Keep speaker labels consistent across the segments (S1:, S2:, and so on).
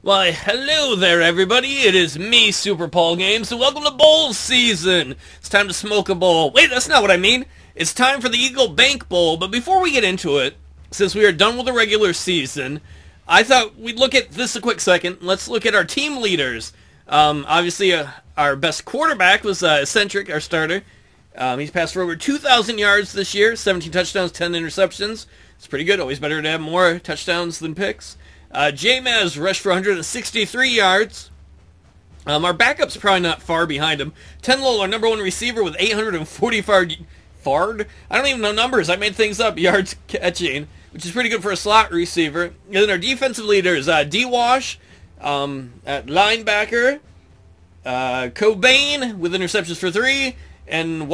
S1: Why, hello there, everybody. It is me, SuperPaulGames, and welcome to bowl season. It's time to smoke a bowl. Wait, that's not what I mean. It's time for the Eagle Bank Bowl, but before we get into it, since we are done with the regular season, I thought we'd look at this a quick second. Let's look at our team leaders. Obviously, our best quarterback was Eccentric, our starter. He's passed for over 2,000 yards this year, 17 touchdowns, 10 interceptions. It's pretty good. Always better to have more touchdowns than picks. J-Maz rushed for 163 yards. Our backup's probably not far behind him. Tenlo, our number one receiver, with 845 fard. I don't even know numbers. I made things up. Yards catching, which is pretty good for a slot receiver. And then our defensive leaders, D-Wash at linebacker, Cobain with interceptions for 3, and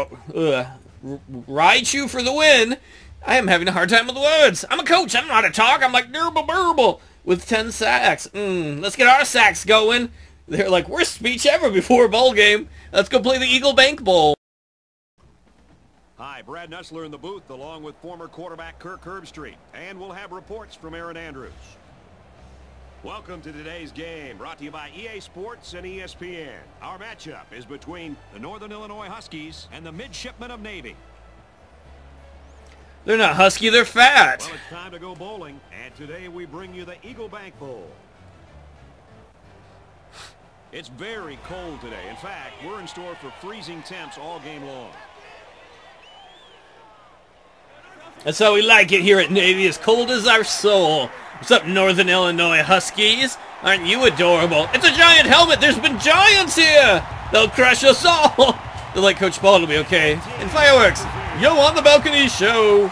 S1: Raichu for the win. I am having a hard time with the words. I'm a coach. I don't know how to talk. I'm like, burble with 10 sacks. Let's get our sacks going. They're like, worst speech ever before a bowl game. Let's go play the Eagle Bank Bowl.
S2: Hi, Brad Nussler in the booth, along with former quarterback Kirk Herbstreit. And we'll have reports from Aaron Andrews. Welcome to today's game, brought to you by EA Sports and ESPN. Our matchup is between the Northern Illinois Huskies and the Midshipmen of Navy.
S1: They're not husky, they're fat.
S2: Well, it's time to go bowling, and today we bring you the Eagle Bank Bowl. It's very cold today. In fact, we're in store for freezing temps all game long.
S1: That's how we like it here at Navy, as cold as our soul. What's up, Northern Illinois Huskies? Aren't you adorable? It's a giant helmet. There's been giants here. They'll crush us all. They're like, Coach Ball, it'll be okay. And fireworks. Yo on the balcony show.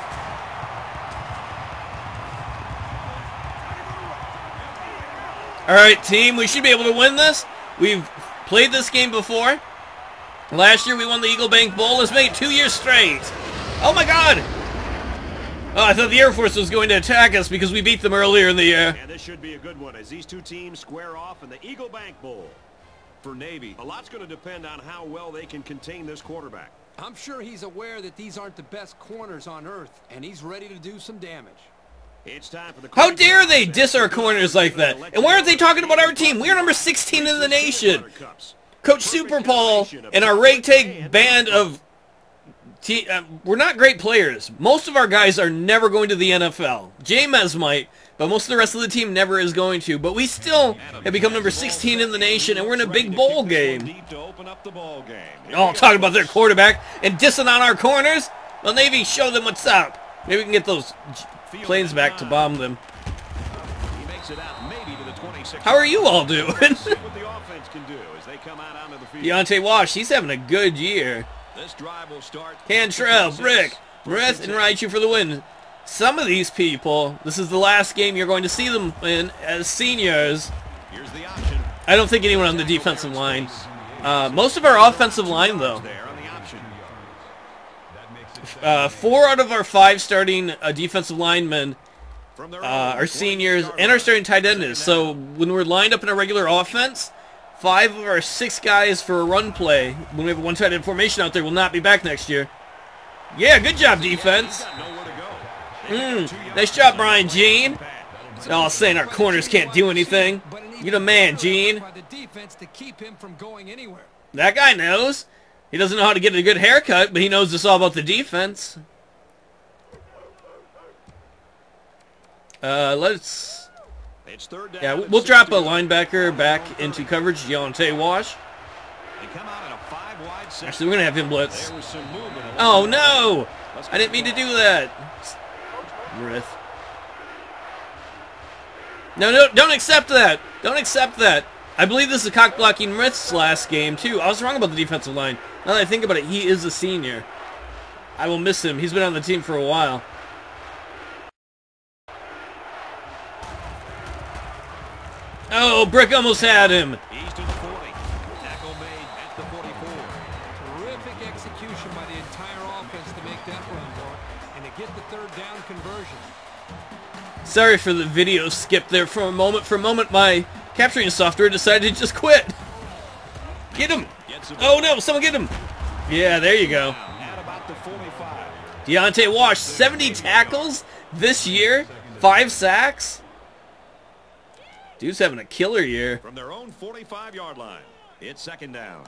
S1: Alright, team, we should be able to win this. We've played this game before. Last year we won the Eagle Bank Bowl. Let's make it 2 years straight. Oh my god! Oh, I thought the Air Force was going to attack us because we beat them earlier in the year.
S2: And this should be a good one as these two teams square off in the Eagle Bank Bowl. For Navy, a lot's going to depend on how well they can contain this quarterback.
S3: I'm sure he's aware that these aren't the best corners on earth, and he's ready to do some damage.
S2: It's time for the
S1: How dare they diss our corners like that? And why aren't they talking about our team? We are number 16 in the nation. Coach Super Paul and our ragtag band of... we're not great players. Most of our guys are never going to the NFL. J-Mez might, but most of the rest of the team never is going to. But we still have become number 16 in the nation, and we're in a big bowl game. All talking about their quarterback and dissing on our corners. Well, Navy, show them what's up. Maybe we can get those planes back to bomb them. How are you all doing? Deontay Wash, he's having a good year. Cantrell, Brick, Breath, and Raichu for the win. Some of these people, this is the last game you're going to see them in as seniors. I don't think anyone on the defensive line. Most of our offensive line, though. 4 out of our 5 starting defensive linemen are seniors, and our starting tight end is. So when we're lined up in a regular offense, 5 of our 6 guys for a run play, when we have a one-tight end formation out there, will not be back next year. Yeah, good job, defense. Nice job, Brian Jean. All saying our corners can't do anything. You're the man, Gene. That guy knows. He doesn't know how to get a good haircut, but he knows it's all about the defense. Yeah, we'll drop a linebacker back into coverage, Deontay Wash. Actually, we're going to have him blitz. Oh, no! I didn't mean to do that. Riff. No, don't accept that. Don't accept that. I believe this is cock-blocking Rith's last game, too. I was wrong about the defensive line. Now that I think about it, he is a senior. I will miss him. He's been on the team for a while. Oh, Brick almost had him.
S3: He's to the 40. Tackle made at the 44. Terrific execution by the entire offense to make that run work and to get the third down conversion.
S1: Sorry for the video skip there for a moment. For a moment, my capturing software decided to just quit. Get him. Oh, no, someone get him. Yeah, there you go. Deontay Wash, 70 tackles this year, 5 sacks. Dude's having a killer year.
S2: From their own 45-yard line, it's second down.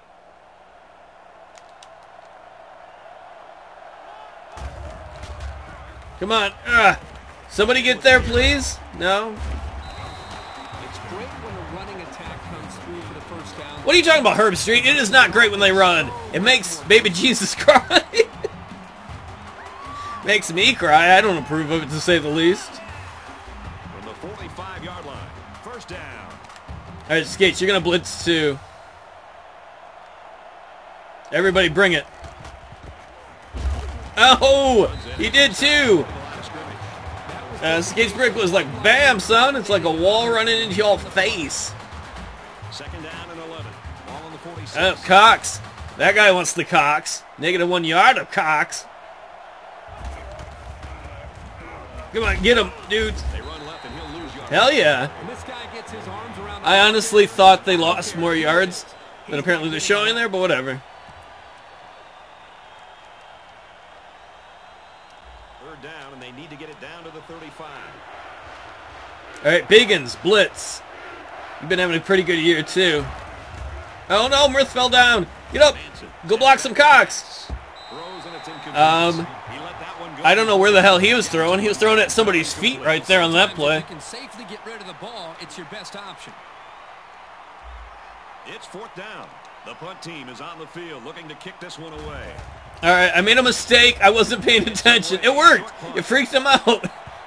S1: Come on. Somebody get there, please. No?
S3: It's great when a running attack comes through for the first down.
S1: What are you talking about, Herb Street? It is not great when they run. It makes baby Jesus cry. Makes me cry. I don't approve of it, to say the least.
S2: From the 45-yard line, first down.
S1: All right, Skates, you're going to blitz too. Everybody bring it. Oh, he did too. Skates Brick was like, bam, son. It's like a wall running into your face.
S2: Second down and 11. Ball on the 46.
S1: Oh, Cox. That guy wants the Cox. -1 yard of Cox. Come on, get him, dudes.
S2: They run left and he'll lose yards.
S1: Hell yeah.
S3: And this guy gets his arms around the
S1: I honestly thought they lost more yards than apparently they're showing there, but whatever.
S2: Third down, and they need to get it down to the 35.
S1: All right, Biggins, blitz. You've been having a pretty good year, too. Oh, no, Mirth fell down. Get up. Go block some Cox.
S2: Throws and it's incomplete. He let that one go.
S1: I don't know where the hell he was throwing. He was throwing at somebody's feet right there on that play.
S3: You can safely get rid of the ball. It's your best option.
S2: It's fourth down. The punt team is on the field looking to kick this one away.
S1: All right, I made a mistake. I wasn't paying attention. It worked. It freaked him out.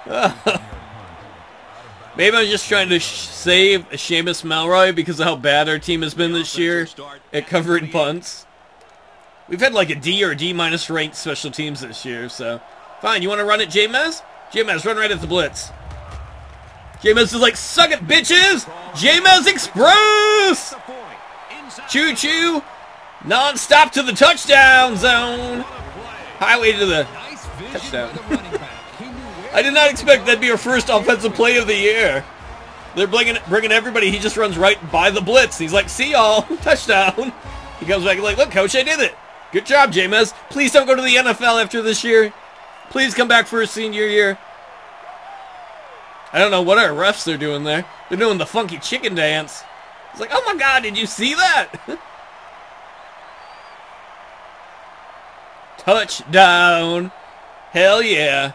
S1: Maybe I'm just trying to save Seamus Malroy because of how bad our team has been this year at covering punts. We've had like a D or a D- ranked special teams this year, so fine. You want to run it, J-Mez? J-Mez, run right at the blitz. J-Mez is like, suck it, bitches! J-Mez Express! Choo-choo! Non-stop to the touchdown zone! Highway to the touchdown. I did not expect that'd be our first offensive play of the year. They're bringing everybody. He just runs right by the blitz. He's like, see y'all, touchdown. He comes back and like, look, coach, I did it. Good job, J-Mez. Please don't go to the NFL after this year. Please come back for a senior year. I don't know what our refs are doing there. They're doing the funky chicken dance. It's like, oh my God, did you see that? Touchdown. Hell yeah.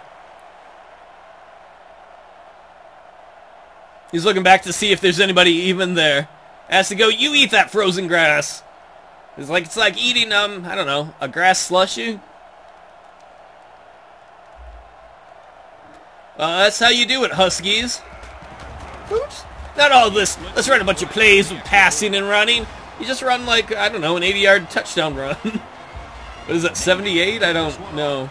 S1: He's looking back to see if there's anybody even there. Has to go, you eat that frozen grass. It's like eating, I don't know, a grass slushie. That's how you do it, Huskies. Oops. Not all this. Let's run a bunch of plays with passing and running. You just run like, I don't know, an 80-yard touchdown run. What is that, 78? I don't know.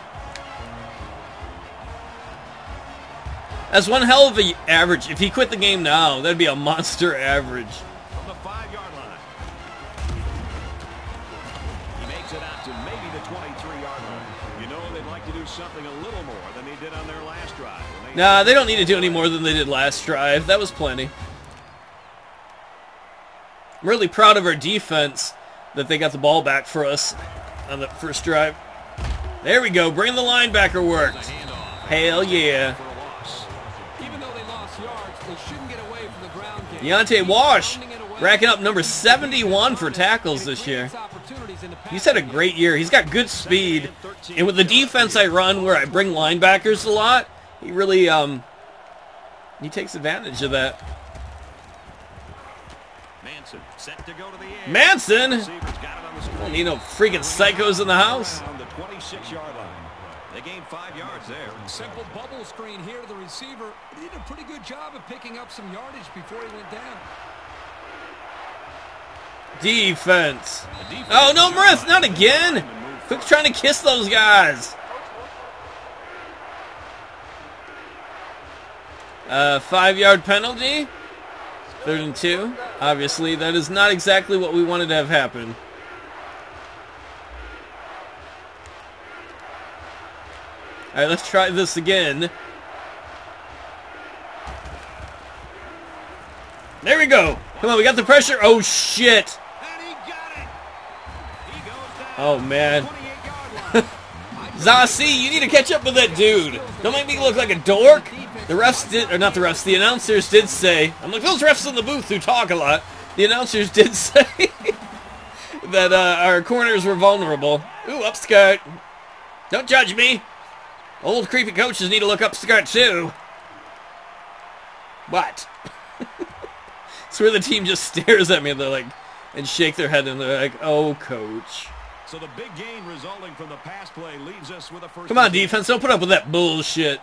S1: That's one hell of an average. If he quit the game now, that'd be a monster average.
S2: From the 5-yard line. He makes it out to maybe the 23-yard line. You know they'd like to do something a little more than they did on their last drive.
S1: Nah, they don't need to do any more than they did last drive. That was plenty. I'm really proud of our defense that they got the ball back for us on the first drive. There we go. Bring the linebacker worked. Hell yeah.
S3: Even though they lost yards, they shouldn't get away from the ground game.
S1: Deontay Wash racking up number 71 for tackles this year. He's had a great year. He's got good speed. And with the defense I run where I bring linebackers a lot, he really, he takes advantage of that.
S2: Manson set to go to the air.
S1: Manson?
S2: I
S1: don't need no freaking psychos in the house.
S2: On the 26-yard line. They gained 5 yards there.
S3: Simple bubble screen here to the receiver. He did a pretty good job of picking up some yardage before he went down.
S1: Defense. Oh, no, Marith, not again. Quit trying to kiss those guys. 5-yard penalty. 3rd and 2. Obviously, that is not exactly what we wanted to have happen. All right, let's try this again. There we go. Come on, we got the pressure. Oh, shit. Oh, man. Zassi, you need to catch up with that dude. Don't make me look like a dork. The refs did, or not the refs, the announcers did say, I'm like, those refs in the booth who talk a lot. The announcers did say that our corners were vulnerable. Ooh, upskirt. Don't judge me. Old creepy coaches need to look upskirt too. What? It's where the team just stares at me and they're like, and shake their head and they're like, oh, coach.
S2: So the big gain resulting from the pass play leaves us with a first.
S1: Come on, defense, don't put up with that bullshit.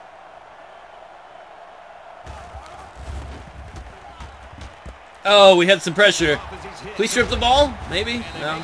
S1: Oh, we had some pressure. Please strip the ball? Maybe? No.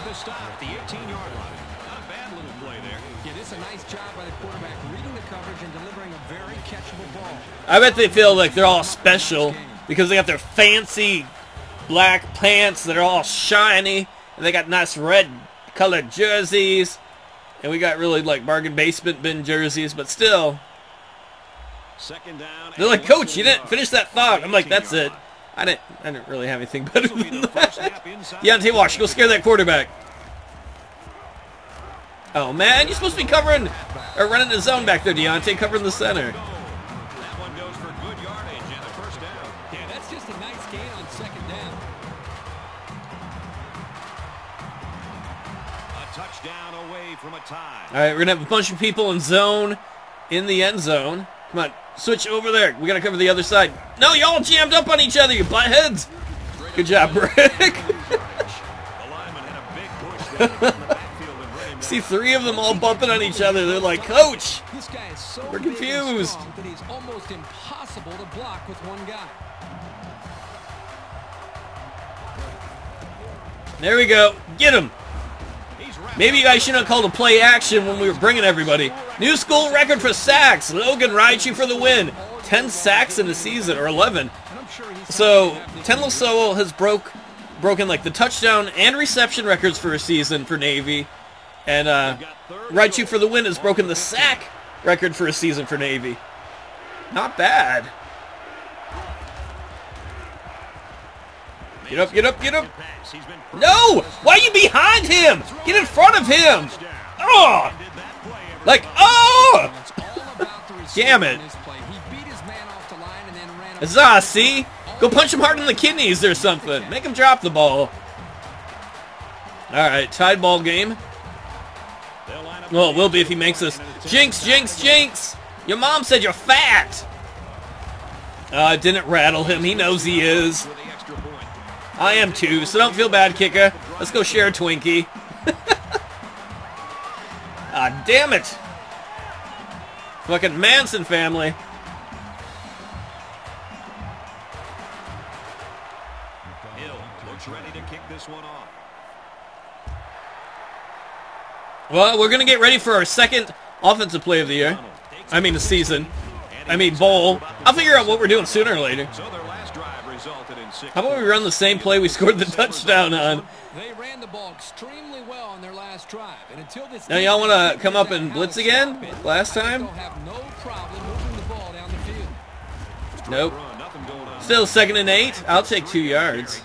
S1: I bet they feel like they're all special because they got their fancy black pants that are all shiny and they got nice red colored jerseys and we got really like bargain basement bin jerseys, but still they're like, coach, you didn't finish that thought. I'm like, that's it. I didn't really have anything better than that. Deontay Walsh, go scare that quarterback. Oh man, you're supposed to be covering or running the zone back there, Deontay, covering the center. All right, we're going to have a bunch of people in zone, in the end zone. Come on, switch over there. We got to cover the other side. No, y'all jammed up on each other, you buttheads. Good job, Rick. See three of them all bumping on each other. They're like, coach, we're confused.
S3: It's almost impossible to block with one guy.
S1: There we go. Get him. Maybe I shouldn't have called a play action when we were bringing everybody. New school record for sacks. Logan Raichu for the win. 10 sacks in the season, or 11. So, Tenlosowo has broken like the touchdown and reception records for a season for Navy. And Raichu for the win has broken the sack record for a season for Navy. Not bad. Get up, get up, get up. No! Why are you behind him? Get in front of him! Oh! Like, oh! Damn it. Huzzah, see? Go punch him hard in the kidneys or something. Make him drop the ball. Alright, tied ball game. Well, it will be if he makes us. Jinx, jinx, jinx! Your mom said you're fat! It didn't rattle him. He knows he is. I am too, so don't feel bad, kicker. Let's go share a Twinkie. Ah, damn it. Fucking Manson family.
S2: Hill looks ready to kick this one off.
S1: Well, we're going to get ready for our second offensive play of the year. I mean the season. I mean bowl. I'll figure out what we're doing sooner or later. How about we run the same play we scored the touchdown on?
S3: They ran the ball extremely well on their last drive. And until this
S1: now y'all want to come up and blitz again? Last time? Nope. Still 2nd and 8. I'll take 2 yards.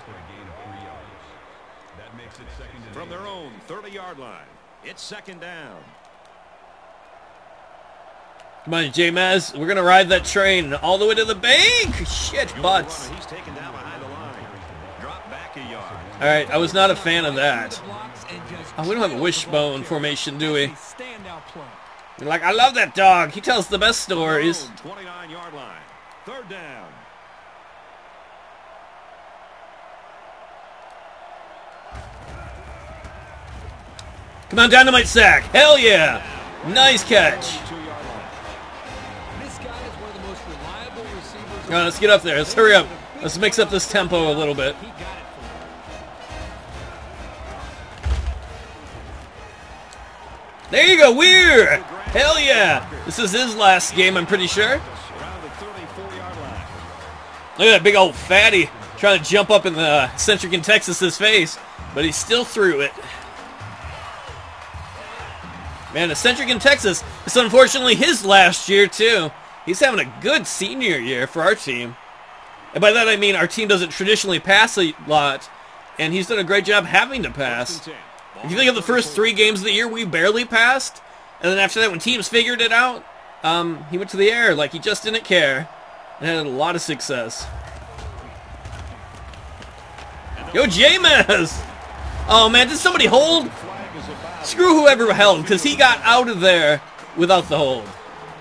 S2: From their own 30-yard line, it's 2nd down.
S1: Come on, J-Maz. We're going to ride that train all the way to the bank. Shit, butts.
S2: He's taken down behind the line. Drop back a yard.
S1: All right, I was not a fan of that. Oh, we don't have a wishbone formation, do we? You're like, I love that dog. He tells the best stories.
S2: 29-yard line. 3rd down.
S1: Come on, dynamite sack. Hell yeah. Nice catch. All right, let's get up there. Let's hurry up. Let's mix up this tempo a little bit. There you go, Weir! Hell yeah! This is his last game, I'm pretty sure. Look at that big old fatty trying to jump up in the Centric in Texas's face, but he still threw it. Man, the Centric in Texas, it's unfortunately his last year, too. He's having a good senior year for our team. And by that I mean our team doesn't traditionally pass a lot, and he's done a great job having to pass. If you think of the first 3 games of the year, we barely passed. And then after that, when teams figured it out, he went to the air like he just didn't care and had a lot of success. Go Jameis! Oh man, did somebody hold? Screw whoever held, because he got out of there without the hold.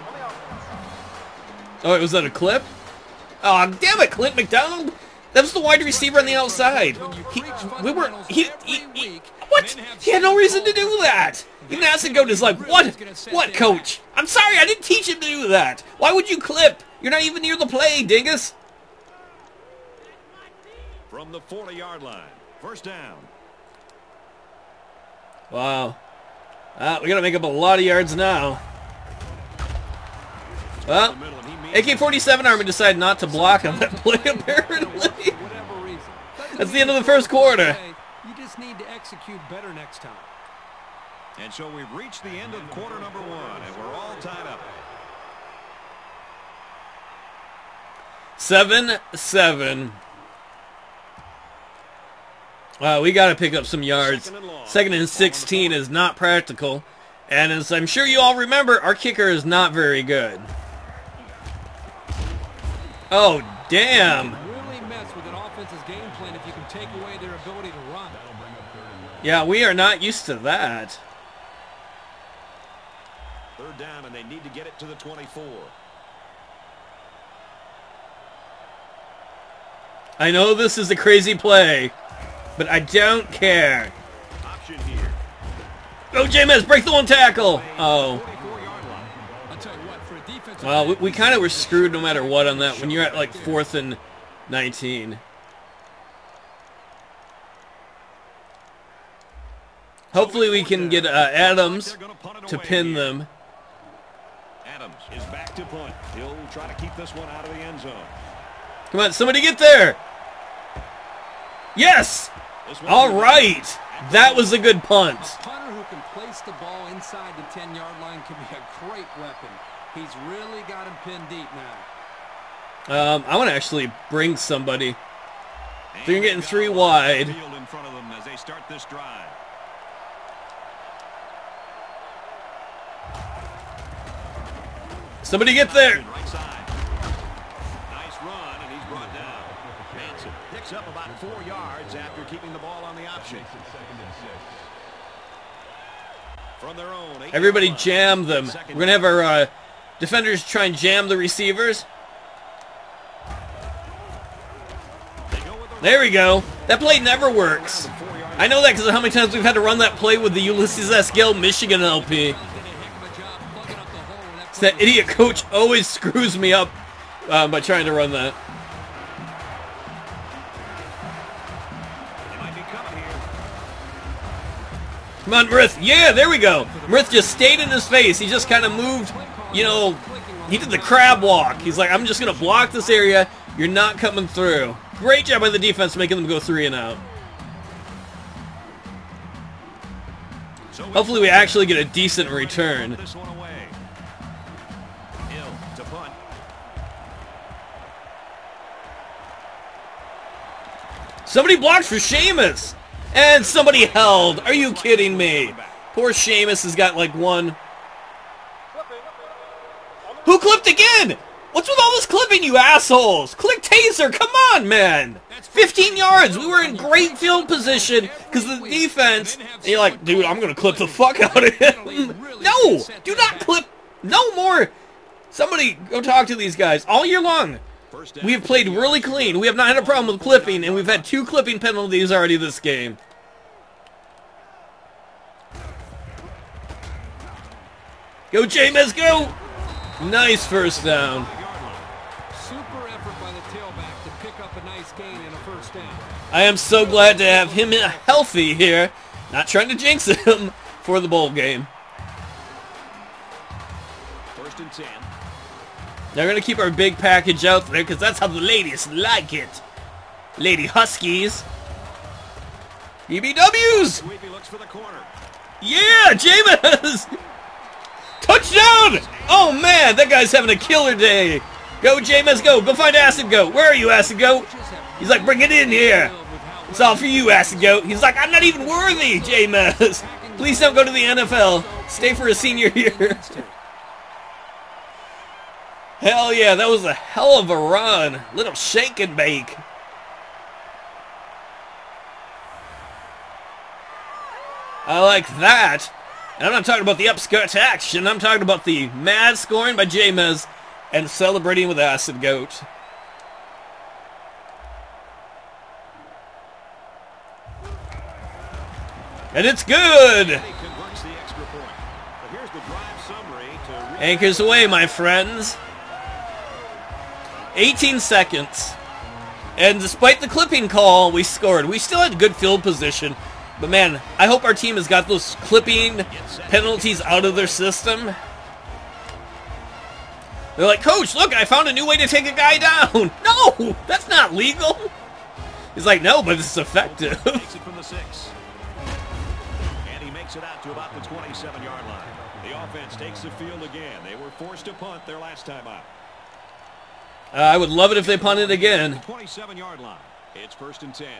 S1: Oh, was that a clip? Oh, damn it, Clint McDonald! That was the wide receiver on the outside. What? He had no reason to do that. Even Goat is like, what, coach? I'm sorry, I didn't teach him to do that. Why would you clip? You're not even near the play, dingus.
S2: From the 40-yard line, first down.
S1: Wow. We gotta make up a lot of yards now. Well, AK-47 Army decided not to block on that play, apparently. That's the end of the first quarter.
S3: You just need to execute better next time.
S2: And so we've reached the end of quarter number 1, and we're all tied up.
S1: 7-7. We got to pick up some yards. 2nd and 16 is not practical. And as I'm sure you all remember, our kicker is not very good. Oh, damn.
S3: Really mess with an offense's game plan if you can take away their ability to run.
S1: Yeah, we are not used to that.
S2: Third down, and they need to get it to the 24.
S1: I know this is a crazy play, but I don't care.
S2: Option here.
S1: Go, Jameis, break the one tackle. Oh. Well, we kind of were screwed no matter what on that when you're at like 4th and 19. Hopefully we can get Adams to pin them.
S2: Adams is back to punt. He'll try to keep this one out of the end zone.
S1: Come on, somebody get there. Yes! All right. That was a good punt.
S3: A punter who can place the ball inside the 10-yard line can be a great weapon. He's really got him pinned deep now.
S1: I want to actually bring somebody. They're getting 3 wide.
S2: In front of them as they start this drive.
S1: Somebody get there.
S2: Right side. Nice run, and he's brought down. Manson picks up about 4 yards after keeping the ball on the option. From their own.
S1: Everybody jam them. We're going to have our defenders try and jam the receivers. There we go. That play never works. I know that because of how many times we've had to run that play with the Ulysses S. Gill Michigan LP. That idiot coach always screws me up by trying to run that. Come on, Mrith. Yeah, there we go. Mrith just stayed in his face. He just kind of moved, you know, he did the crab walk. He's like, I'm just going to block this area. You're not coming through. Great job by the defense making them go 3 and out. Hopefully we actually get a decent return. Somebody blocked for Sheamus! And somebody held. Are you kidding me? Poor Sheamus has got like 1. Who clipped again? What's with all this clipping, you assholes? Click taser, come on, man! 15 yards, we were in great field position because of the defense. And you're like, dude, I'm going to clip the fuck out of him. No, do not clip. No more. Somebody go talk to these guys all year long. We have played really clean. We have not had a problem with clipping, and we've had 2 clipping penalties already this game. Go, Jameis, go! Nice first down.
S3: Super effort by the tailback to pick up a nice gain in a first down.
S1: I am so glad to have him healthy here. Not trying to jinx him for the bowl game.
S2: 1st and 10.
S1: They're going to keep our big package out there because that's how the ladies like it. Lady Huskies. BBWs!
S2: Looks for the corner.
S1: Yeah, Jameis! Touchdown! Oh, man, that guy's having a killer day. Go, Jameis, go. Go find Acid Goat. Where are you, Acid Goat? He's like, bring it in here. It's all for you, Acid Goat. He's like, I'm not even worthy, Jameis. Please don't go to the NFL. Stay for a senior year. Hell yeah, that was a hell of a run. Little shake and bake. I like that. And I'm not talking about the upskirt action. I'm talking about the mad scoring by James and celebrating with Acid Goat. And it's good. Anchors away, my friends. 18 seconds. And despite the clipping call, we scored. We still had good field position. But man, I hope our team has got those clipping penalties out of their system. They're like, Coach, look, I found a new way to take a guy down. No, that's not legal. He's like, no, but it's effective.
S2: Takes it from the 6. And he makes it out to about the 27-yard line. The offense takes the field again. They were forced to punt their last time out.
S1: I would love it if they punted again.
S2: 27-yard line. It's 1st and 10.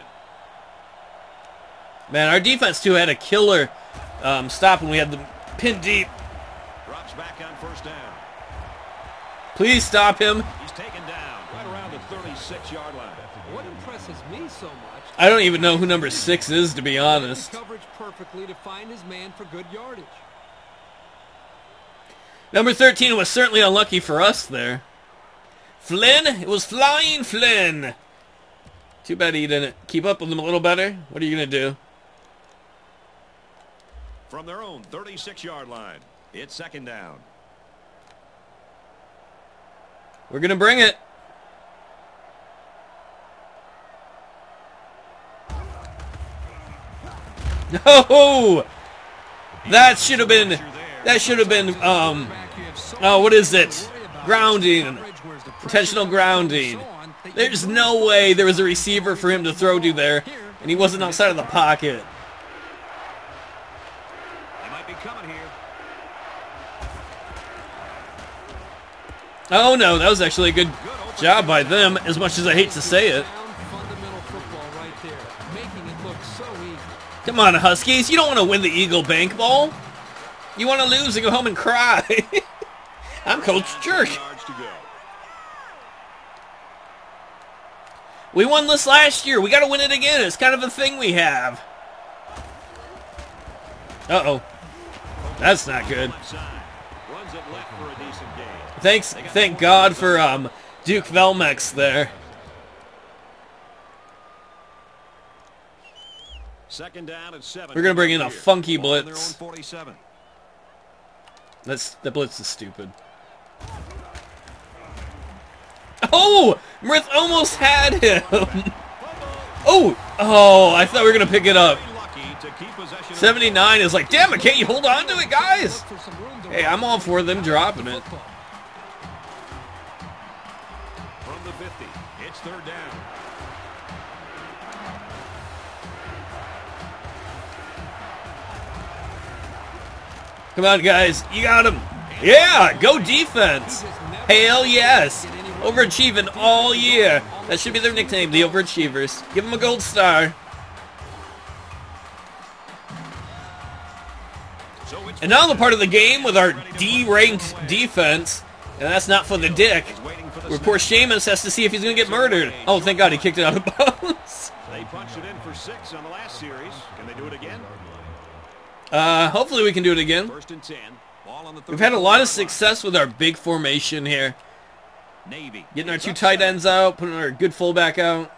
S1: Man, our defense, too, had a killer stop when we had the pin deep.
S2: Drops back on 1st down.
S1: Please stop him.
S2: He's taken down right around the 36-yard line.
S3: What impresses me so much?
S1: I don't even know who number 6 is, to be honest.
S3: Coverage perfectly to find his man for good yardage.
S1: Number 13 was certainly unlucky for us there. Flynn? It was Flying Flynn. Too bad he didn't keep up with him a little better. What are you going to do?
S2: From their own 36-yard line, it's 2nd down.
S1: We're going to bring it. No! That should have been, oh, what is it? Grounding. Intentional grounding. There's no way there was a receiver for him to throw to there, and he wasn't outside of the pocket.
S2: They might be coming here.
S1: Oh no, that was actually a good job by them, as much as I hate to say it. Come on, Huskies, you don't want to win the Eagle Bank Bowl. You want to lose and go home and cry. I'm Coach Jerk. We won this last year. We got to win it again. It's kind of a thing we have. Uh-oh. That's not good. Thank God for Duke Velmex there.
S2: 2nd down at 7.
S1: We're going to bring in a funky blitz. That blitz is stupid. Oh! Mrith almost had him! Oh, I thought we were going to pick it up. 79 is like, damn it, can't you hold on to it, guys? Hey, I'm all for them dropping it.
S2: From the 50, it's 3rd down.
S1: Come on, guys. You got him. Yeah, go defense. Hell yes. Overachieving all year. That should be their nickname, the Overachievers. Give them a gold star. And now the part of the game with our D-ranked defense, and that's not for the dick, where poor Seamus has to see if he's going to get murdered. Oh, thank God he kicked it out of bounds.
S2: They punched it in for 6 on the last series. Can they do it again?
S1: Hopefully we can do it again.
S2: 1st and 10. Ball on the
S1: We've had a lot of success with our big formation here.
S2: Navy.
S1: Getting our 2 tight ends out, putting our good fullback out.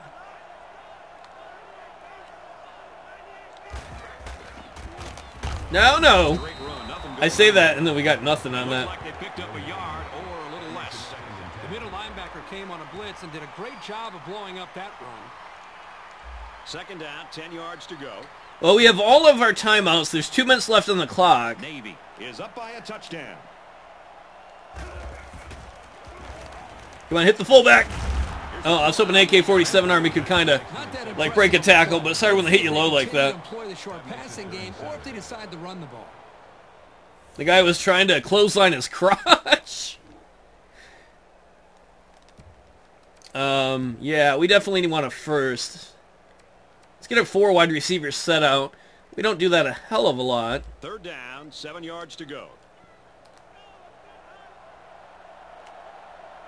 S1: No. I say that, and then we got nothing on that.
S2: Like they picked up a yard or a little less.
S3: The middle linebacker came on a blitz and did a great job of blowing up that run.
S2: 2nd down, 10 yards to go.
S1: Well, we have all of our timeouts. There's 2 minutes left on the clock.
S2: Navy is up by a touchdown.
S1: Come on, hit the fullback. Oh, I was hoping AK-47 Army could kind of like break a tackle, but sorry when they hit you low like that. The guy was trying to clothesline his crotch. Yeah, we definitely want a first. Let's get our 4 wide receivers set out. We don't do that a hell of a lot.
S2: 3rd down, 7 yards to go.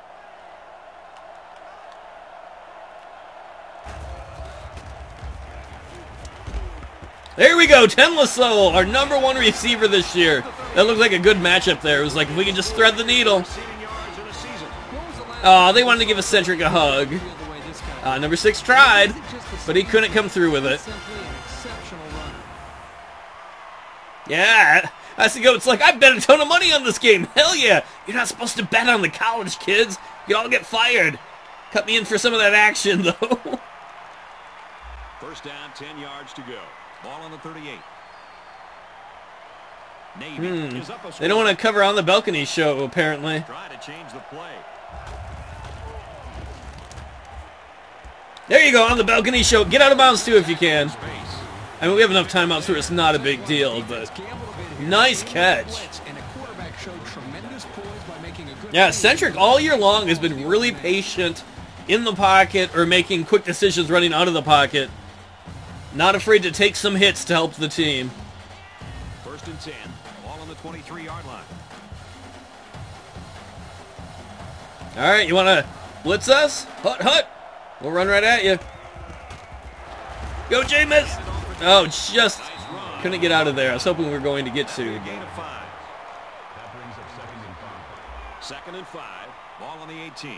S1: There we go, Tenlaso, our #1 receiver this year. That looked like a good matchup there. It was like if we could just thread the needle. Oh, they wanted to give a Centric a hug. Number 6 tried, but he couldn't come through with it. Yeah, that's the go. It's like, I bet a ton of money on this game. Hell yeah. You're not supposed to bet on the college, kids. You all get fired. Cut me in for some of that action, though.
S2: First down, 10 yards to go. Ball on the 38. Navy is up a
S1: They don't want to cover on the balcony show, apparently.
S2: Try to change the play.
S1: There you go, on the balcony show. Get out of bounds, too, if you can. I mean, we have enough timeouts where it's not a big deal, but nice catch. Yeah, Centric all year long has been really patient in the pocket or making quick decisions running out of the pocket. Not afraid to take some hits to help the team.
S2: First and 10. Ball on the 23-yard line.
S1: All right, you want to blitz us? Hut, hut. We'll run right at you. Go, Jameis. Oh, just couldn't get out of there. I was hoping we were going to get to.
S2: Gain of 5. That brings up second and 5. Ball on the 18.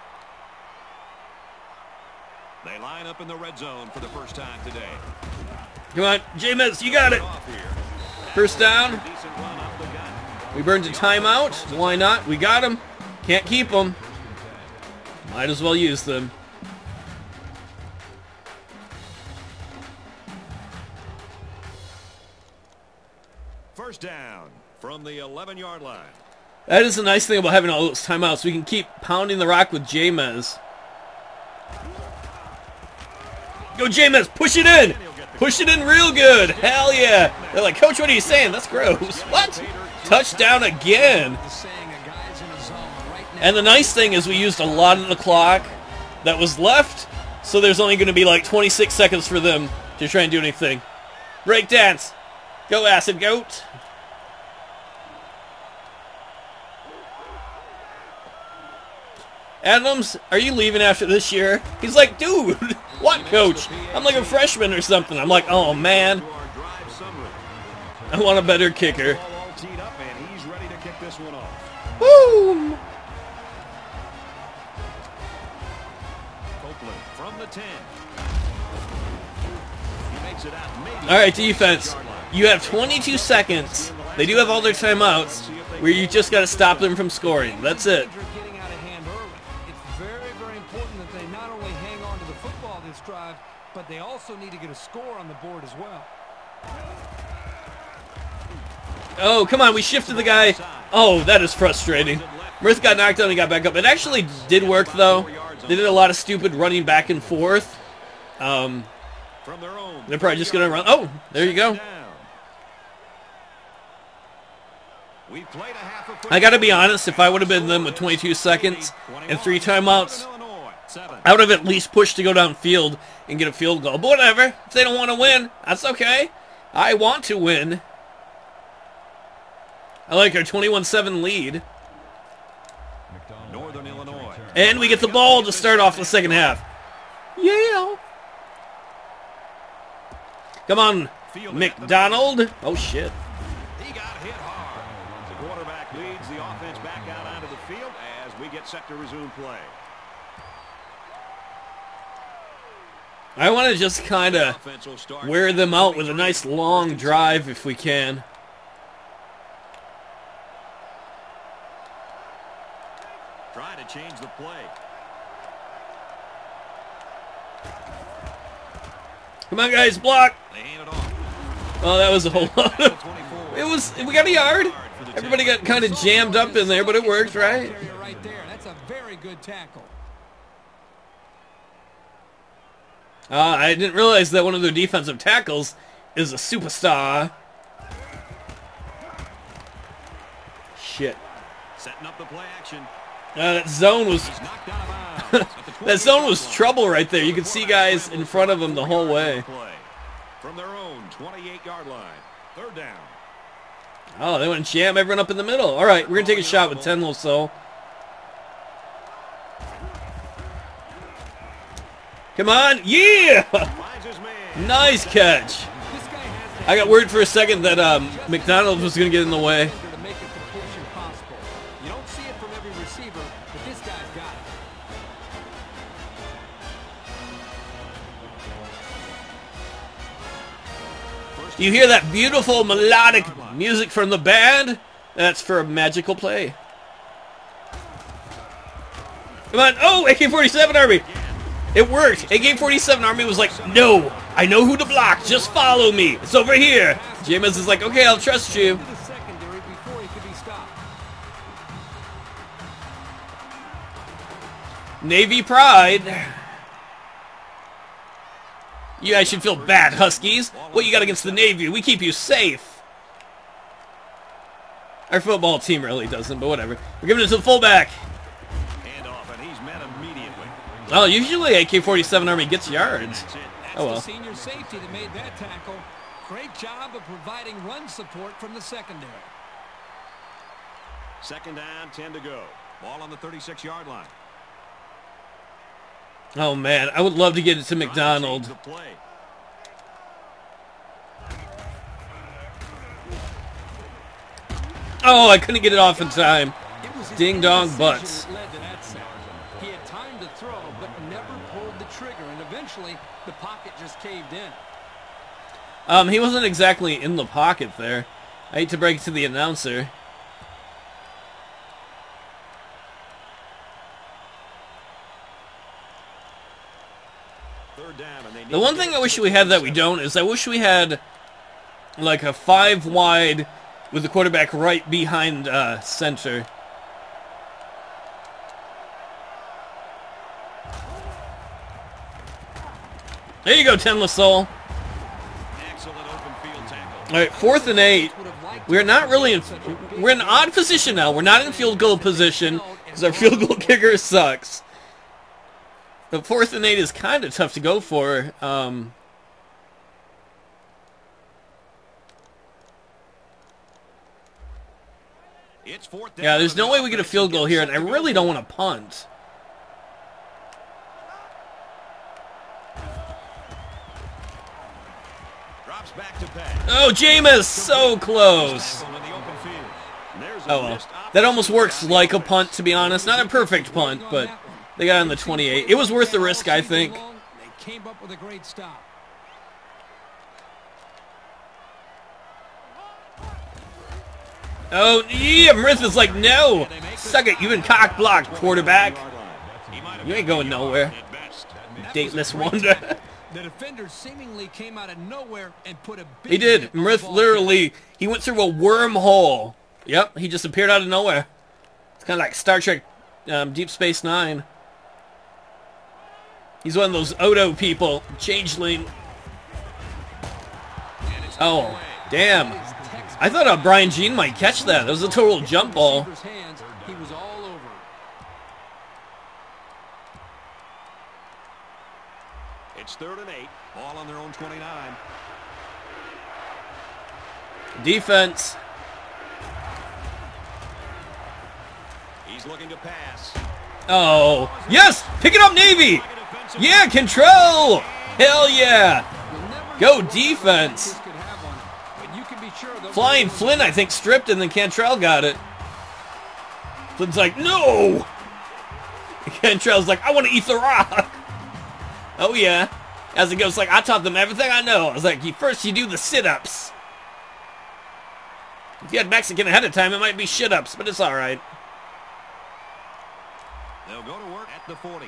S2: They line up in the red zone for the first time today.
S1: Come on, Jameis, you got it. First down. We burned a timeout. Why not? We got him. Can't keep them. Might as well use them.
S2: First down from the 11-yard line.
S1: That is the nice thing about having all those timeouts. We can keep pounding the rock with Jameis. Go, Jameis. Push it in. Push it in real good. Hell yeah. They're like, Coach, what are you saying? That's gross. What? Touchdown again. And the nice thing is we used a lot of the clock that was left, so there's only going to be like 26 seconds for them to try and do anything. Break dance. Go, Acid Goat. Adams, are you leaving after this year? He's like, dude, what, Coach? I'm like a freshman or something. I'm like, oh, man. I want a better kicker. Woo! All right, defense. You have 22 seconds. They do have all their timeouts where you just got to stop them from scoring. That's it.
S3: But they also need to get a score on the board as well.
S1: Oh, come on. We shifted the guy. Oh, that is frustrating. Mirth got knocked down and got back up. It actually did work, though. They did a lot of stupid running back and forth. They're probably just going to run. Oh, there you go. I got to be honest. If I would have been them with 22 seconds and 3 timeouts, I would have at least pushed to go downfield and get a field goal. But whatever. If they don't want to win, that's okay. I want to win. I like our 21-7 lead.
S2: Northern Illinois.
S1: And we get the ball to start off the second half. Yeah. Come on, McDonald. Oh, shit.
S2: He got hit hard. The quarterback leads the offense back out onto the field as we get set to resume play.
S1: I want to just kind of wear them out with a nice long drive if we can.
S2: Try to change the play.
S1: Come on, guys, block.
S2: They hand it off.
S1: Oh, that was a whole lot of... We got a yard. Everybody got kind of jammed up in there, but it worked, right?
S3: Right there. That's a very good tackle.
S1: I didn't realize that one of their defensive tackles is a superstar. Shit.
S2: Setting up the play action.
S1: That zone was... that zone was trouble right there. You could see guys in front of him the whole way.
S2: From their own 28-yard line. Third down.
S1: Oh, they want to jam everyone up in the middle. All right, we're going to take a shot with Tenlaso. Come on. Yeah! Nice catch. I got worried for a second that McDonald was going to get in the way.
S3: To make a completion possible. You don't see it from every receiver, but this guy's got it.
S1: You hear that beautiful melodic music from the band? That's for a magical play. Come on. Oh, AK-47 Army. It worked. AK-47 Army was like, no, I know who to block. Just follow me. It's over here. Jameis is like, okay, I'll trust you. Navy pride. You guys should feel bad, Huskies. What you got against the Navy? We keep you safe. Our football team really doesn't, but whatever. We're giving it to the fullback. Oh, usually AK-47 Army gets yards. Oh well.
S3: The senior safety that made that tackle. Great job of providing run support from the secondary.
S2: Second down, 10 to go. Ball on the 36-yard line.
S1: Oh man, I would love to get it to McDonald. Oh, I couldn't get it off in time. Ding dong butts.
S3: He had time to throw, but never pulled the trigger, and eventually the pocket just caved in.
S1: He wasn't exactly in the pocket there. I hate to break it to the announcer. The one thing I wish we had that we don't is I wish we had like a 5 wide with the quarterback right behind center. There you go, Ten LaSalle. All right, 4th and 8. We're not really in. We're in an odd position now. We're not in field goal position because our field goal kicker sucks. But 4th and 8 is kind of tough to go for. Yeah, there's no way we get a field goal here, and I really don't want to punt. Oh, Jameis, so close. Oh, well. That almost works like a punt, to be honest. Not a perfect punt, but they got on the 28. It was worth the risk, I think.
S3: They came up with a great stop.
S1: Oh, yeah, Maritha's like, no. Suck it, you've been cock-blocked, quarterback. You ain't going nowhere. Dateless wonder.
S3: The defender seemingly came out of nowhere and put a big
S1: He did. Marith literally, he went through a wormhole. Yep, he just appeared out of nowhere. It's kind of like Star Trek Deep Space Nine. He's one of those Odo people. Changeling. Oh, damn. I thought Brian Jean might catch that. That was a total jump ball.
S3: He was all over.
S2: It's 3rd and 8. Ball on their own 29.
S1: Defense.
S2: He's looking to pass.
S1: Oh, yes! Pick it up, Navy! Yeah, control! Hell yeah! Go defense! Flying Flynn, I think, stripped, and then Cantrell got it. Flynn's like, no! And Cantrell's like, I want to eat the rock! Oh, yeah. As it goes, like, I taught them everything I know. I was like, first you do the sit-ups. If you had Mexican ahead of time, it might be shit-ups, but it's all right.
S2: They'll go to work at the 40.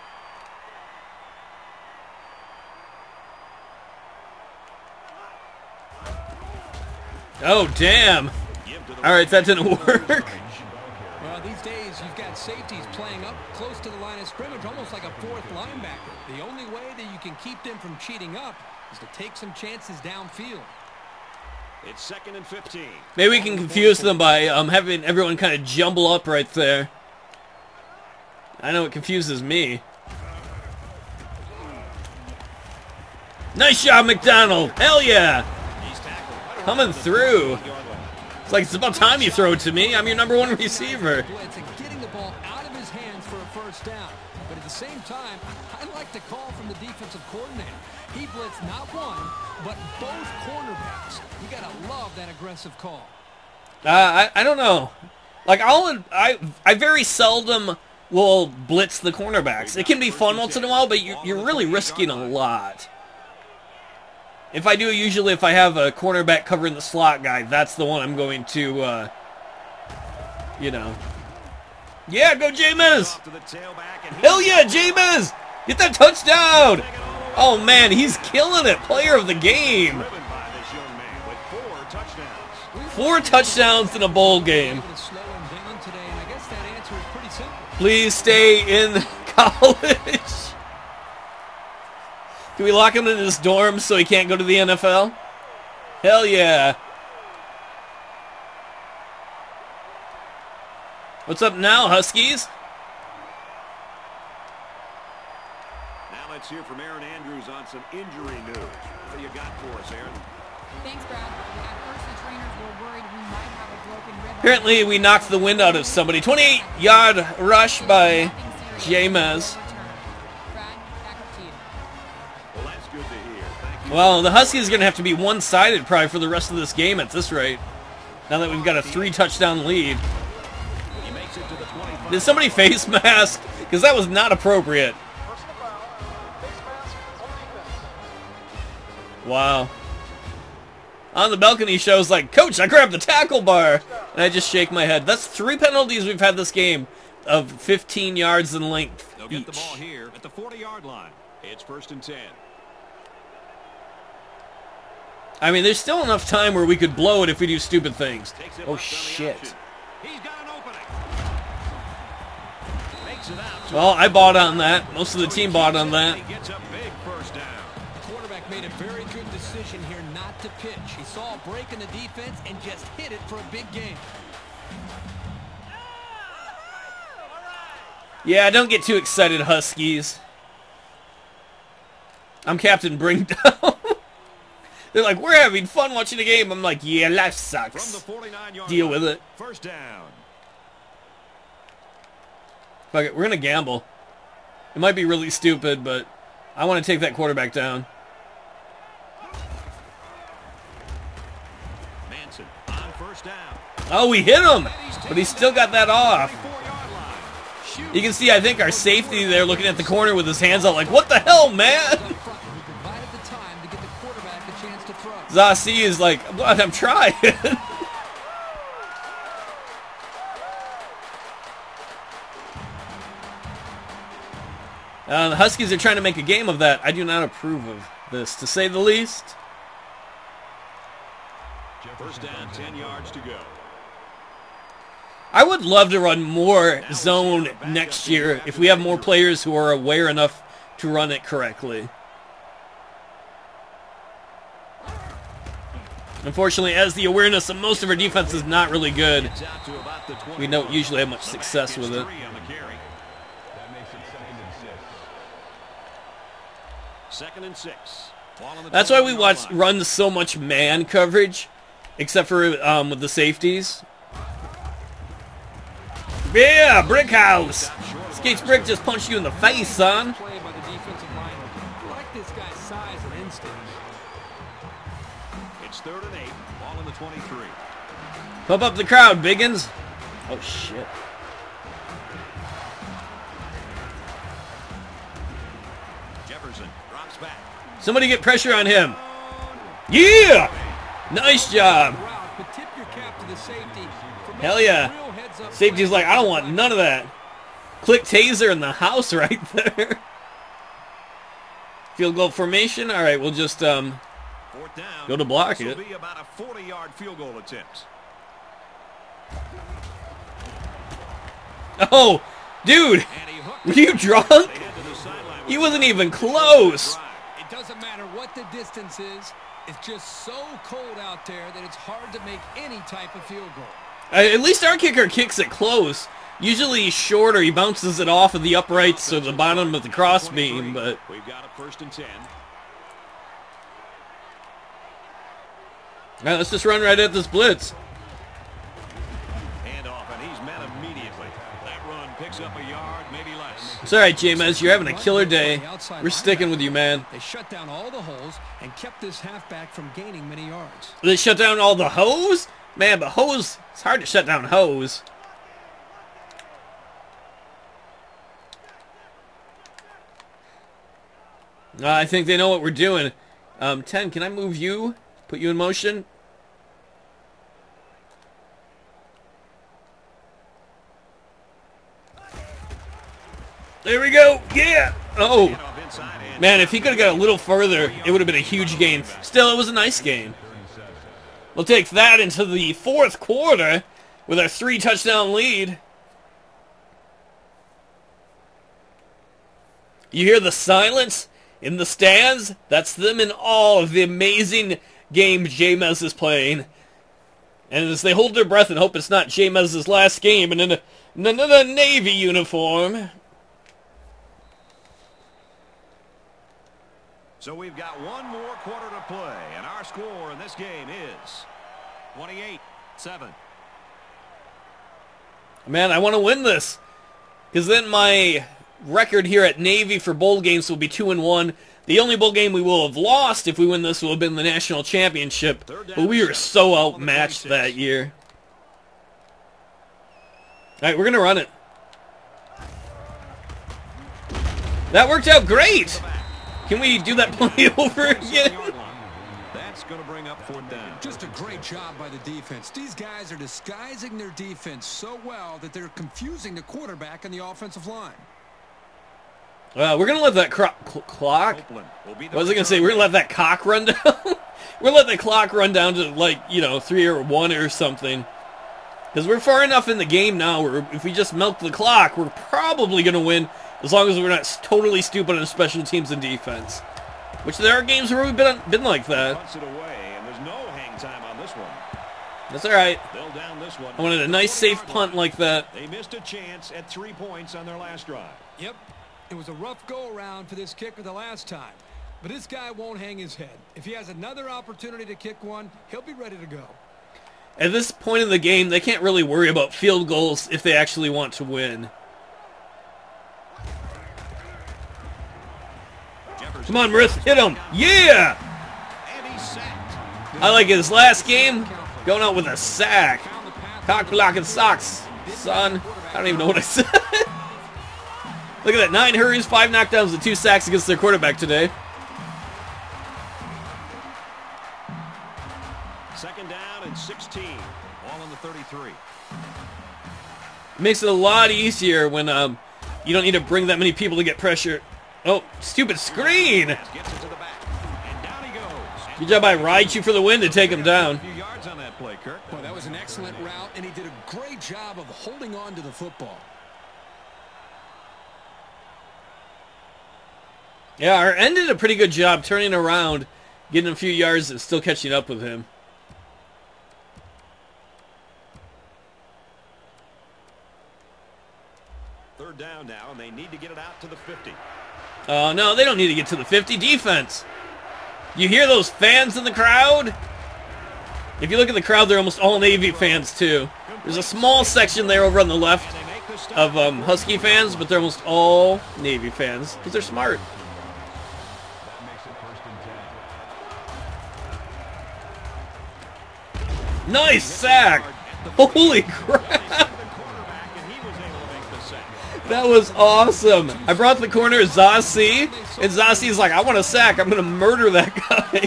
S1: Oh, damn. All right, that didn't work.
S3: Well, these days, you've got safeties playing up close to the line of scrimmage, almost like a 4th linebacker. The only way that you can keep them from cheating up is to take some chances downfield.
S2: It's 2nd and 15.
S1: Maybe we can confuse them by having everyone kind of jumble up right there. I know it confuses me. Nice job, McDonald. Hell yeah. Coming through. It's like, it's about time you throw it to me. I'm your #1 receiver.
S3: Getting the ball out of his hands for a 1st down. but at the same time, I like the call from the defensive coordinator. He blitzed not one, but both cornerbacks. You got to love that aggressive call.
S1: I don't know. Like, I very seldom will blitz the cornerbacks. It can be fun once in a while, but you're really risking a lot. If I do, usually if I have a cornerback covering the slot guy, that's the one I'm going to, you know. Yeah, go Jameis! Hell yeah, Jameis! Get that touchdown! Oh man, he's killing it. Player of the game. 4 touchdowns in a bowl game. Please stay in college. Can we lock him in his dorm so he can't go to the NFL? Hell yeah. What's up now, Huskies?
S2: Now let's hear from Aaron Andrews on some injury news. What do you got for us, Aaron?
S4: Thanks, Brad. At first, the trainers were worried we might have a broken rib.
S1: Apparently, we knocked the wind out of somebody. 28-yard rush by Jameis. Well, the Huskies are going to have to be one-sided probably for the rest of this game at this rate. Now that we've got a 3-touchdown lead. Did somebody face mask? Because that was not appropriate. Wow. On the balcony shows like, Coach, I grabbed the tackle bar. And I just shake my head. That's 3 penalties we've had this game of 15 yards in length
S2: They'll get the ball here at the 40-yard line. It's 1st and 10.
S1: I mean, there's still enough time where we could blow it if we do stupid things. Oh, shit.
S2: He's got an opening. Makes it out.
S1: Well, I bought on that. Most of the team bought on that.
S2: He gets a big first down.
S3: The quarterback made a very good decision here not to pitch. He saw a break in the defense and just hit it for a big gain.
S1: Yeah, don't get too excited, Huskies. I'm Captain Bring Down. They're like, we're having fun watching the game. I'm like, yeah, life sucks.
S2: From the 49-yard
S1: Deal
S2: line,
S1: with it.
S2: First down.
S1: Fuck it, we're going to gamble. It might be really stupid, but I want to take that quarterback down.
S2: Manson on first down.
S1: Oh, we hit him, but he still got that off. You can see, I think, our safety there looking at the corner with his hands out like, what the hell, man? Zassi is like, I'm trying. The Huskies are trying to make a game of that. I do not approve of this, to say the least.
S2: First down, 10 yards to go.
S1: I would love to run more zone next year if we have more players who are aware enough to run it correctly. Unfortunately, as the awareness of most of our defense is not really good, we don't usually have much success with it.
S2: Second and 6.
S1: That's why we run so much man coverage, except for with the safeties. Yeah, Brick House. Skates Brick just punched you in the face, son.
S2: It's 3rd and 8. Ball in the 23.
S1: Pump up the crowd, Biggins. Oh, shit.
S2: Jefferson drops back.
S1: Somebody get pressure on him. Yeah! Nice job. Hell yeah. Safety's like, I don't want none of that. Click taser in the house right there. Field goal formation. All right, we'll just go to block it.
S2: Will be about a 40-yard field goal attempt.
S1: Oh, dude, were you drunk? He wasn't even close.
S3: It doesn't matter what the distance is. It's just so cold out there that it's hard to make any type of field goal.
S1: At least our kicker kicks it close. Usually he's short or he bounces it off of the uprights or the bottom of the crossbeam, but
S2: we've got a 1st and 10.
S1: All right, let's just run right at this blitz.
S2: Hand off, and he's met immediately. That run picked picks up a yard, maybe less.
S1: It's all right, James. You're having a killer day. We're sticking with you, man.
S3: They shut down all the holes and kept this halfback from gaining many yards.
S1: They shut down all the hose? Man, but hose, it's hard to shut down hose. I think they know what we're doing. 10, can I move you? Put you in motion? There we go. Yeah. Oh. Man, if he could have got a little further, it would have been a huge game. Still, it was a nice game. We'll take that into the fourth quarter with our 3-touchdown lead. You hear the silence in the stands? That's them in awe of the amazing game James is playing. And as they hold their breath and hope it's not James' last game in another Navy uniform.
S2: So we've got one more quarter to play, and our score in this game is 28-7.
S1: Man, I want to win this, because then my record here at Navy for bowl games will be 2-1. The only bowl game we will have lost if we win this will have been the national championship, but we were so outmatched that year. All right, we're going to run it. That worked out great. Can we do that play over again?
S2: That's going to bring up 4th down.
S3: Just a great job by the defense. These guys are disguising their defense so well that they're confusing the quarterback and the offensive line.
S1: We're going to let that clock. What was I going to say? We're going to let that cock run down. We're going to let the clock run down to, like, 3 or 1 or something. Because we're far enough in the game now where if we just milk the clock, we're probably going to win. As long as we're not totally stupid on special teams and defense. Which there are games where we've been like that.
S2: Puts it away, and there's no hang time on this one.
S1: That's all right.
S2: They'll down this one.
S1: I wanted a nice safe punt like that.
S2: They missed a chance at 3 points on their last drive.
S3: Yep. It was a rough go-around for this kicker the last time. But this guy won't hang his head. If he has another opportunity to kick one, he'll be ready to go.
S1: At this point in the game, they can't really worry about field goals if they actually want to win. Come on, Riff, hit him. Yeah! I like his last game, going out with a sack. Cock blocking socks, son. I don't even know what I said. Look at that, 9 hurries, 5 knockdowns, and 2 sacks against their quarterback today.
S2: 2nd down and 16. All on the 33.
S1: Makes it a lot easier when you don't need to bring that many people to get pressure. Oh, stupid screen!
S2: Gets it to the back. And down he goes.
S1: Good job by Raichu for the win to take him down.
S2: A few yards on that play, Kirk.
S3: Well, that was an excellent route, and he did a great job of holding on to the football.
S1: Yeah, our end did a pretty good job turning around, getting a few yards and still catching up with him.
S2: Third down now, and they need to get it out to the 50.
S1: Oh, no, they don't need to get to the 50. Defense. You hear those fans in the crowd? If you look at the crowd, they're almost all Navy fans, too. There's a small section there over on the left of Husky fans, but they're almost all Navy fans because they're smart. Nice sack. Holy crap. That was awesome. I brought the corner Zassi, and Zassi's like, I want a sack. I'm going to murder that guy.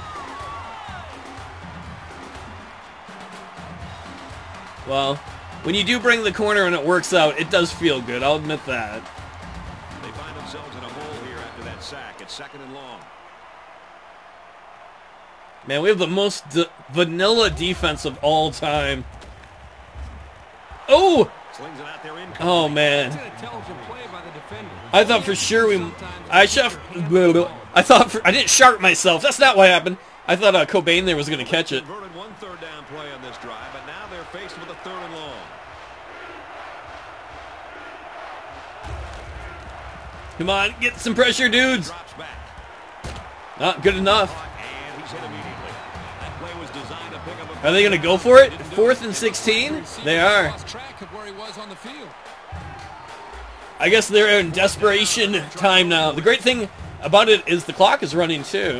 S1: Well, when you do bring the corner and it works out, it does feel good. I'll admit that.
S2: They find themselves in a hole here after that sack. It's 2nd and long.
S1: Man, we have the most vanilla defense of all time. Oh! Oh, man. I thought for sure I didn't sharp myself. That's not what happened. I thought Cobain there was going to catch it.
S2: Converted 1 third down play on this drive, but now they're faced with a 3rd and long.
S1: Come on, get some pressure, dudes. Not good enough.
S2: And he's hit immediately. That play was designed to pick up a...
S1: Are they going to go for it? 4th and 16? They are. I guess they're in desperation time now. The great thing about it is the clock is running too.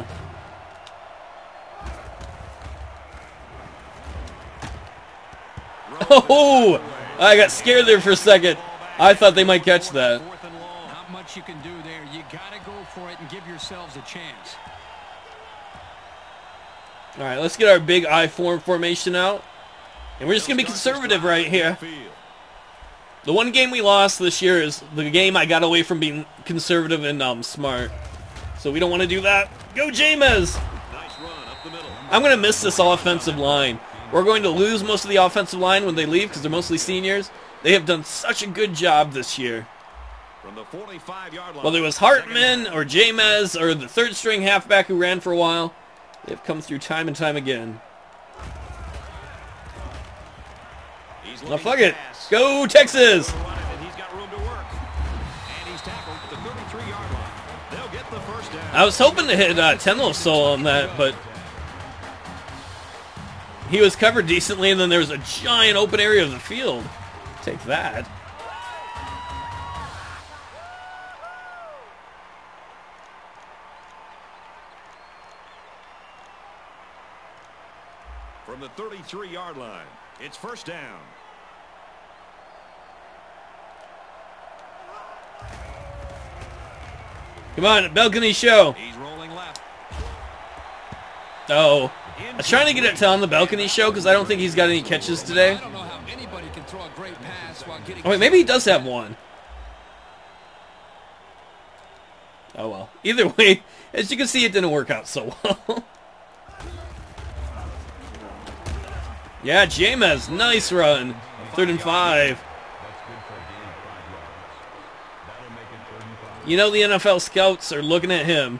S1: Oh, I got scared there for a second. I thought they might catch that.
S3: Not much you can do there. You got to go for it and give yourselves a chance.
S1: All right, let's get our big I formation out. And we're just going to be conservative right here. The one game we lost this year is the game I got away from being conservative and smart. So we don't want to do that. Go James! I'm going to miss this offensive line. We're going to lose most of the offensive line when they leave because they're mostly seniors. They have done such a good job this year.
S2: From the 45-yard line,
S1: whether it was Hartman or James or the third string halfback who ran for a while, they've come through time and time again. Now fuck it. Go Texas! I was hoping to hit Tenloso on that, but he was covered decently, and then there was a giant open area of the field. Take that.
S2: From the 33-yard line, it's first down.
S1: Come on, balcony show.
S2: He's rolling left.
S1: Oh. I was trying to get it to on the balcony show because I don't think he's got any catches today.
S3: I don't know how anybody can throw a great pass while getting...
S1: Oh, wait, maybe he does have one. Oh, well. Either way, as you can see, it didn't work out so well. Yeah, James, nice run. 3rd and 5. You know the NFL scouts are looking at him.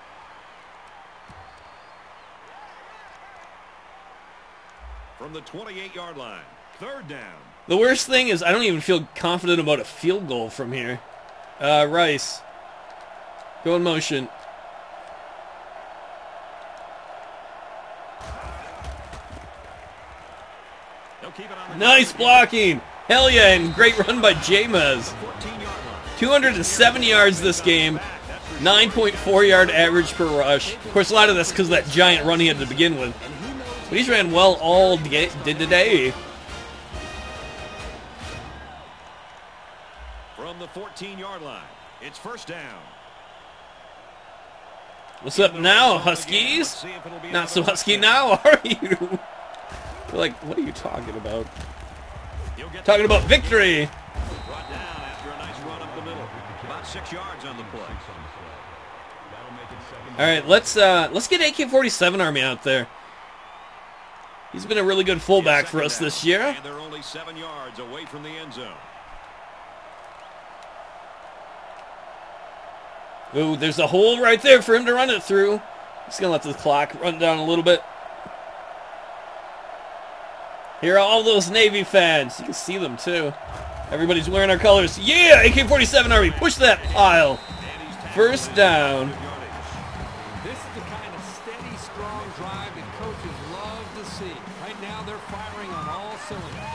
S2: From the 28-yard line, 3rd down.
S1: The worst thing is I don't even feel confident about a field goal from here. Rice. Go in motion. Nice blocking. Hell yeah, and great run by James. 207 yards this game. 9.4 yard average per rush. Of course, a lot of that's because of that giant run he had to begin with. But he's ran well all did today.
S2: From the 14-yard line, it's first down.
S1: What's up now, Huskies? Not so husky now, are you? They're like, what are you talking about? Talking about victory.
S2: Brought down after a nice run up the middle. About 6 yards on the play.
S1: All right, let's get AK-47 Army out there. He's been a really good fullback for us this year.
S2: And they're only 7 yards away from the end zone.
S1: Ooh, there's a hole right there for him to run it through. He's going to let the clock run down a little bit. Here are all those Navy fans. You can see them, too. Everybody's wearing our colors. Yeah, AK-47 Army, push that pile. First down.
S3: This is the kind of steady, strong drive that coaches love to see. Right now, they're firing on all cylinders.